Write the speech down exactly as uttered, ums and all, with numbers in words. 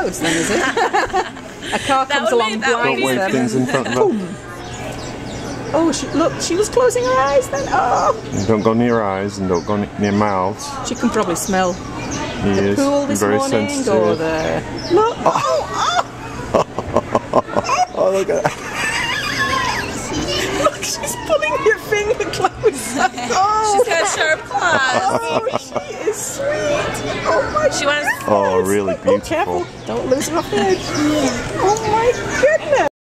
clouds then, is it? A car comes along, Don't blinds wave them. things in front of her. Oh, she, look, she was closing her eyes then. Oh. And don't go near eyes and don't go near mouths. She can probably smell He the is pool this very morning sensitive. or the... Look! Oh, oh. Oh, look at that. Look, she's pulling your finger closer. Oh. She's got sharp claws. Oh, she is sweet. Oh my She wants. Oh, really Oh, beautiful. careful. Don't lose her off the edge. Oh my goodness.